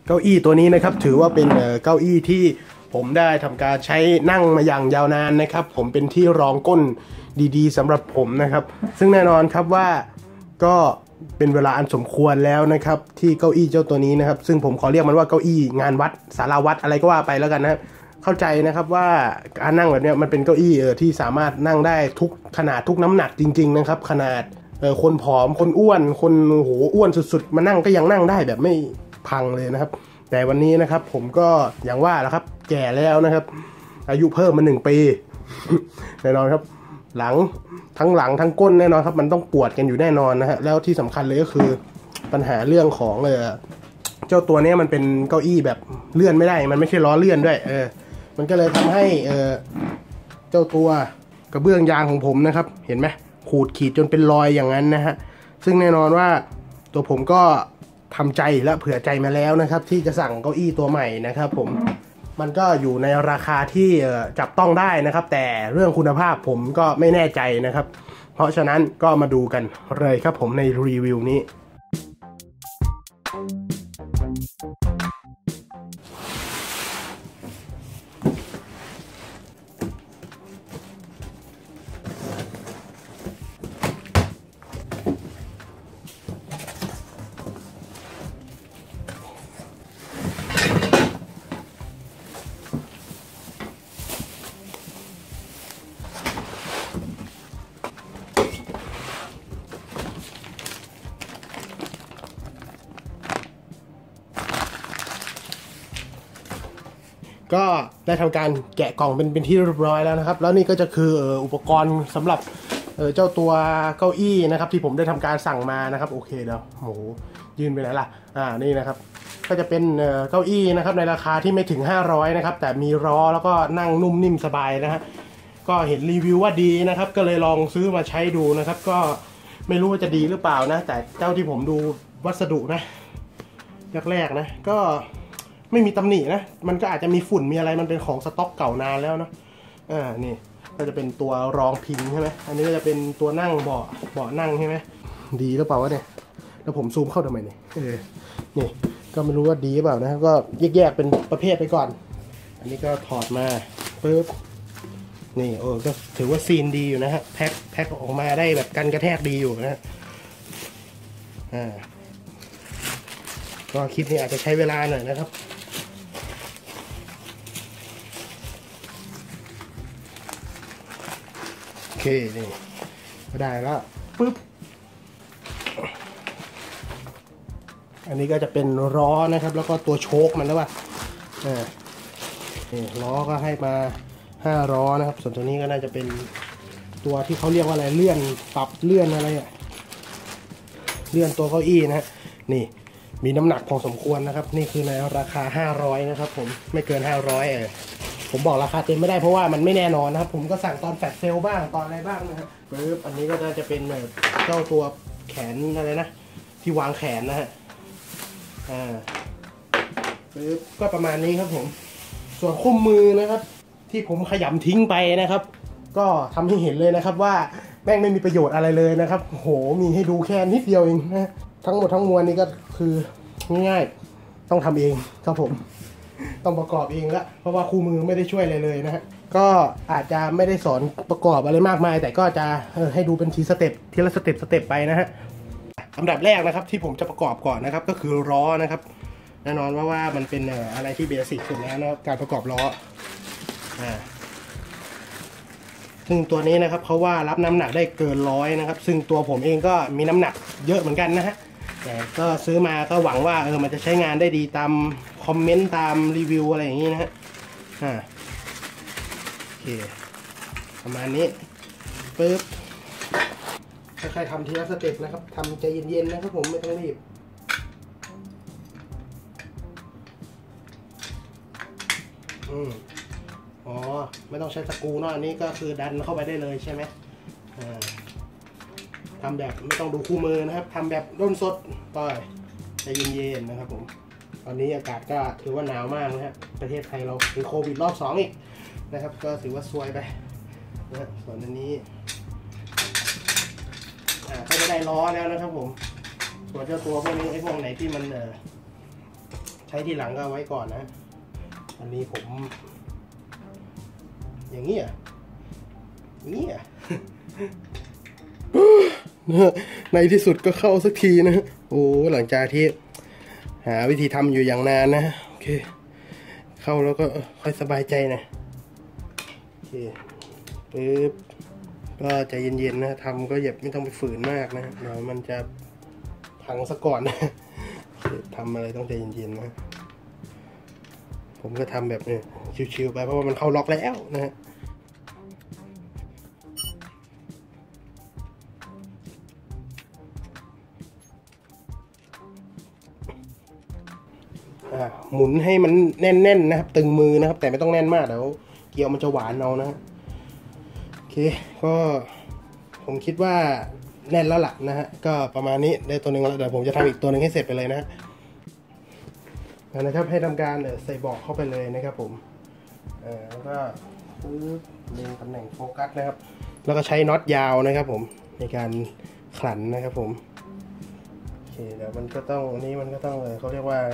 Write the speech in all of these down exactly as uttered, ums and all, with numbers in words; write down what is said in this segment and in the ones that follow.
เก้าอี้ตัวนี้นะครับถือว่าเป็นเก้าอี้ที่ผมได้ทำการใช้นั่งมาอย่างยาวนานนะครับผมเป็นที่รองก้นดีๆสำหรับผมนะครับซึ่งแน่นอนครับว่าก็เป็นเวลาอันสมควรแล้วนะครับที่เก้าอี้เจ้าตัวนี้นะครับซึ่งผมขอเรียกมันว่าเก้าอี้งานวัดศาลาวัดอะไรก็ว่าไปแล้วกันนะครับเข้าใจนะครับว่าการนั่งแบบนี้มันเป็นเก้าอี้เออที่สามารถนั่งได้ทุกขนาดทุกน้ำหนักจริงๆนะครับขนาดเออคนผอมคนอ้วนคนโหอ้วนสุดๆมานั่งก็ยังนั่งได้แบบไม่พังเลยนะครับแต่วันนี้นะครับผมก็อย่างว่าแหละครับแก่แล้วนะครับอายุเพิ่มมาหนึ่งปีแน่นอนครับหลังทั้งหลังทั้งก้นแน่นอนครับมันต้องปวดกันอยู่แน่นอนนะฮะแล้วที่สำคัญเลยก็คือปัญหาเรื่องของเออเจ้าตัวนี้มันเป็นเก้าอี้แบบเลื่อนไม่ได้มันไม่ใช่ล้อเลื่อนด้วยเออมันก็เลยทำให้เออเจ้าตัวกระเบื้องยางของผมนะครับเห็นไหมขูดขีดจนเป็นรอยอย่างนั้นนะฮะซึ่งแน่นอนว่าตัวผมก็ทำใจและเผื่อใจมาแล้วนะครับที่จะสั่งเก้าอี้ตัวใหม่นะครับผมมันก็อยู่ในราคาที่จับต้องได้นะครับแต่เรื่องคุณภาพผมก็ไม่แน่ใจนะครับเพราะฉะนั้นก็มาดูกันเลยครับผมในรีวิวนี้ก็ได้ทำการแกะกล่องเป็นเป็นที่เรียบร้อยแล้วนะครับแล้วนี่ก็จะคืออุปกรณ์สำหรับเจ้าตัวเก้าอี้นะครับที่ผมได้ทำการสั่งมานะครับโอเคเดี๋ยวโหยืนไปไหนล่ะอ่านี่นะครับก็จะเป็นเก้าอี้นะครับในราคาที่ไม่ถึงห้าร้อยนะครับแต่มีล้อแล้วก็นั่งนุ่มนิ่มสบายนะฮะก็เห็นรีวิวว่าดีนะครับก็เลยลองซื้อมาใช้ดูนะครับก็ไม่รู้ว่าจะดีหรือเปล่านะแต่เจ้าที่ผมดูวัสดุนะแรกๆนะก็ไม่มีตำหนินะมันก็อาจจะมีฝุ่นมีอะไรมันเป็นของสต็อกเก่านานแล้วนะอ่านี่ก็จะเป็นตัวรองพิงใช่ไหมอันนี้ก็จะเป็นตัวนั่งเบาะเบาะนั่งใช่ไหมดีหรือเปล่าวะเนี่ยแล้วผมซูมเข้าทำไมเนี่ยเออนี่ก็ไม่รู้ว่าดีหรือเปล่านะก็แยกๆเป็นประเภทไปก่อนอันนี้ก็ถอดมาปึ๊บนี่โอ้ก็ถือว่าซีนดีอยู่นะฮะแพ็คแพ็คออกมาได้แบบกันกระแทกดีอยู่นะอ่าก็คลิปนี้อาจจะใช้เวลาหน่อยนะครับโอเคนี่ก็ได้แล้วปึ๊บอันนี้ก็จะเป็นล้อนะครับแล้วก็ตัวโชคมันแล้วว่าอ่านี่ล้อก็ให้มาห้าล้อนะครับส่วนตัวนี้ก็น่าจะเป็นตัวที่เขาเรียกว่าอะไรเลื่อนปรับเลื่อนอะไรอะเลื่อนตัวเก้าอี้นะนี่มีน้ำหนักพอสมควรนะครับนี่คือในราคาห้าร้อยนะครับผมไม่เกินห้าร้อยเออผมบอกราคาเต็มไม่ได้เพราะว่ามันไม่แน่นอนนะครับผมก็สั่งตอนแฟลชเซลบ้างตอนอะไรบ้างนะครับปึ๊บอันนี้ก็จะเป็นเจ้าตัวแขนอะไรนะที่วางแขนนะฮะอ่าปึ๊บก็ประมาณนี้ครับผมส่วนคู่มือนะครับที่ผมขยำทิ้งไปนะครับก็ทำให้เห็นเลยนะครับว่าแม่งไม่มีประโยชน์อะไรเลยนะครับโหมีให้ดูแค่นิดเดียวเองนะทั้งหมดทั้งมวลนี้ก็คือง่ายๆต้องทำเองครับผมต้องประกอบเองละเพราะว่าคู่มือไม่ได้ช่วยอะไรเลยนะฮะก็อาจจะไม่ได้สอนประกอบอะไรมากมายแต่ก็จะให้ดูเป็นทีสเต็ปทีละสเต็ปสเต็ปไปนะฮะอันดับแรกนะครับที่ผมจะประกอบก่อนนะครับก็คือล้อนะครับแน่นอนว่าว่ามันเป็นอะไรที่เบสิกสุดแล้วนะครับการประกอบล้ออ่าซึ่งตัวนี้นะครับเขาว่ารับน้ำหนักได้เกินร้อยนะครับซึ่งตัวผมเองก็มีน้ำหนักเยอะเหมือนกันนะฮะแต่ก็ซื้อมาก็หวังว่าเออมันจะใช้งานได้ดีตามคอมเมนต์ตามรีวิวอะไรอย่างนี้นะฮะอ่าโอเคประมาณนี้ปึ๊บค่อยๆทำทีละสเต็ปนะครับทำใจเย็นๆนะครับผมไม่ต้องรีบอืมอ๋อไม่ต้องใช้สกรูเนาะอันนี้ก็คือดันเข้าไปได้เลยใช่ไหมอ่าทำแบบไม่ต้องดูคู่มือนะครับทำแบบร่นสดปล่อยใจเย็นๆนะครับผมตอนนี้อากาศก็ถือว่าหนาวมากนะครับประเทศไทยเราเป็นโควิดรอบสองอีกนะครับก็ถือว่าซวยไปนะส่วนอันนี้อ่าก็จะได้ล้อแล้วนะครับผมส่วนเจ้าตัวพวกนี้ไอ้พวกไหนที่มันเอ่อใช้ทีหลังก็เอาไว้ก่อนนะอันนี้ผมอย่างนี้อ่ะอย่างนี้อ่ะ ในที่สุดก็เข้าสักทีนะโอ้หลังจากที่หาวิธีทำอยู่อย่างนานนะโอเคเข้าแล้วก็ค่อยสบายใจนะโอเคปึ๊บก็ใจเย็นๆนะทำก็อย่าไม่ต้องไปฝืนมากนะเดี๋ยวมันจะพังซะก่อนนะทำอะไรต้องใจเย็นๆนะผมก็ทำแบบนี้ชิวๆไปเพราะว่ามันเข้าล็อกแล้วนะฮะหมุนให้มันแน่นๆนะครับตึงมือนะครับแต่ไม่ต้องแน่นมากเดี๋ยวเกี๊ยวมันจะหวานเอานะโอเคก็ผมคิดว่าแน่นแล้วล่ะนะฮะก็ประมาณนี้ได้ตัวหนึ่งแล้วเดี๋ยวผมจะทำอีกตัวหนึ่งให้เสร็จไปเลยนะนะครับให้ทำการใส่เบาะเข้าไปเลยนะครับผมแล้วก็เล็งตำแหน่งโฟกัสนะครับแล้วก็ใช้น็อตยาวนะครับผมในการขลันนะครับผมโอเคเดี๋ยวมันก็ต้องอันนี้มันก็ต้องเขาเรียกว่า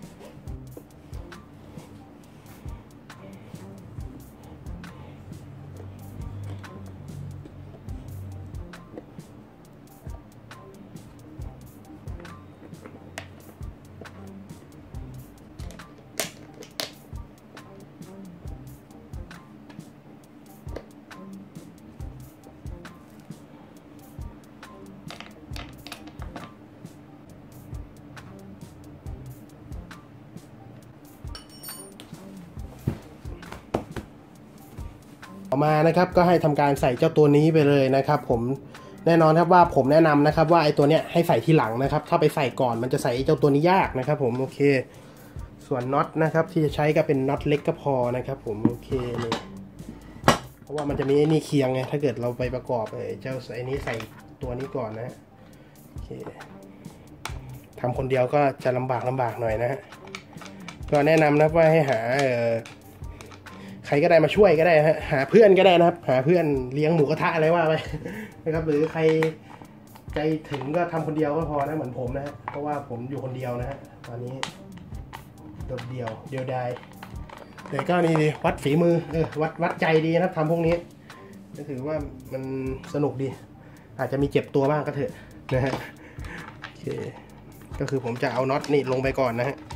ต่อมานะครับก็ให้ทำการใส่เจ้าตัวนี้ไปเลยนะครับผมแน่นอนครับว่าผมแนะนำนะครับว่าไอ้ตัวเนี้ยให้ใส่ทีหลังนะครับถ้าไปใส่ก่อนมันจะใส่เจ้าตัวนี้ยากนะครับผมโอเคส่วนน็อตนะครับที่จะใช้ก็เป็นน็อตเล็กก็พอนะครับผมโอเคเลยเพราะว่ามันจะมีไอ้นี่เคียงไงถ้าเกิดเราไปประกอบไอ้เจ้าไอ้นี้ใส่ตัวนี้ก่อนนะโอเคทำคนเดียวก็จะลำบากลำบากหน่อยนะฮะก็แนะนำนะว่าให้หาใครก็ได้มาช่วยก็ได้ฮะหาเพื่อนก็ได้นะครับหาเพื่อนเลี้ยงหมูกระทะอะไรว่าไปนะครับหรือใครใจถึงก็ทำคนเดียวก็พอนะเหมือนผมนะฮะเพราะว่าผมอยู่คนเดียวนะฮะตอนนี้โดดเดียวเดียวดายแต่ก็นี่ดีวัดฝีมือเออวัดวัดใจดีนะครับทำพวกนี้ก็ถือว่ามันสนุกดีอาจจะมีเจ็บตัวบ้างก็เถอะนะฮะโอเคก็คือผมจะเอาน็อตนี่ลงไปก่อนนะฮะ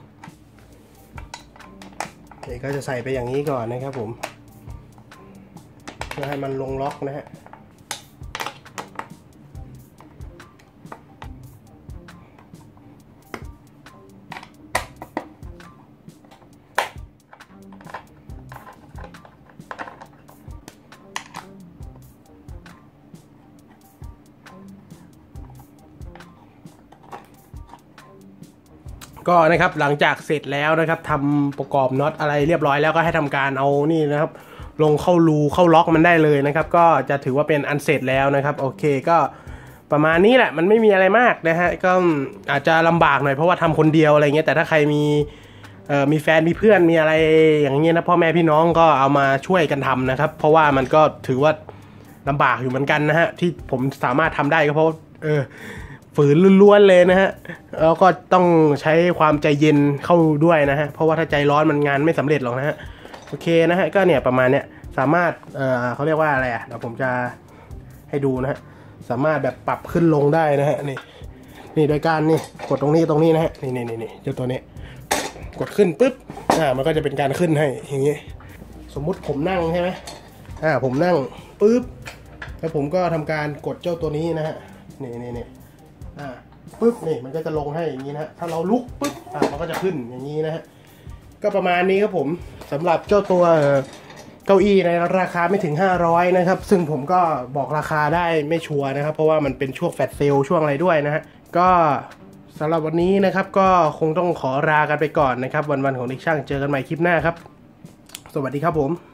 เดี๋ยวก็จะใส่ไปอย่างนี้ก่อนนะครับผมเพื่อให้มันลงล็อกนะฮะก็นะครับหลังจากเสร็จแล้วนะครับทำประกอบน็อตอะไรเรียบร้อยแล้วก็ให้ทำการเอานี่นะครับลงเข้ารูเข้าล็อกมันได้เลยนะครับก็จะถือว่าเป็นอันเสร็จแล้วนะครับโอเคก็ประมาณนี้แหละมันไม่มีอะไรมากนะฮะก็อาจจะลำบากหน่อยเพราะว่าทำคนเดียวอะไรเงี้ยแต่ถ้าใครมีเอ่อมีแฟนมีเพื่อนมีอะไรอย่างเงี้ยนะพ่อแม่พี่น้องก็เอามาช่วยกันทำนะครับเพราะว่ามันก็ถือว่าลำบากอยู่เหมือนกันนะฮะที่ผมสามารถทำได้ก็เพราะเออฝืนล้วนๆเลยนะฮะแล้วก็ต้องใช้ความใจเย็นเข้าด้วยนะฮะเพราะว่าถ้าใจร้อนมันงานไม่สำเร็จหรอกนะฮะโอเคนะฮะก็เนี่ยประมาณเนี้ยสามารถเอ่อเขาเรียกว่าอะไรอ่ะเดี๋ยวผมจะให้ดูนะฮะสามารถแบบปรับขึ้นลงได้นะฮะนี่นี่โดยการนี่กดตรงนี้ตรงนี้นะฮะนี่นี่นี่นี่เจ้าตัวนี้กดขึ้นปุ๊บอ่ามันก็จะเป็นการขึ้นให้อย่างงี้สมมุติผมนั่งใช่ไหมอ่าผมนั่งปุ๊บแล้วผมก็ทำการกดเจ้าตัวนี้นะฮะนี่นี่นี่อ่าปุ๊บนี่มันก็จะลงให้อย่างนี้นะฮะถ้าเราลุกปุ๊บอ่ามันก็จะขึ้นอย่างนี้นะฮะก็ประมาณนี้ครับผมสำหรับเจ้าตัวเก้าอี้ในราคาไม่ถึงห้าร้อยนะครับซึ่งผมก็บอกราคาได้ไม่ชัวร์นะครับเพราะว่ามันเป็นช่วงแฟลชเซลช่วงอะไรด้วยนะฮะก็สำหรับวันนี้นะครับก็คงต้องขอลากันไปก่อนนะครับวันๆของเด็กช่างเจอกันใหม่คลิปหน้าครับสวัสดีครับผม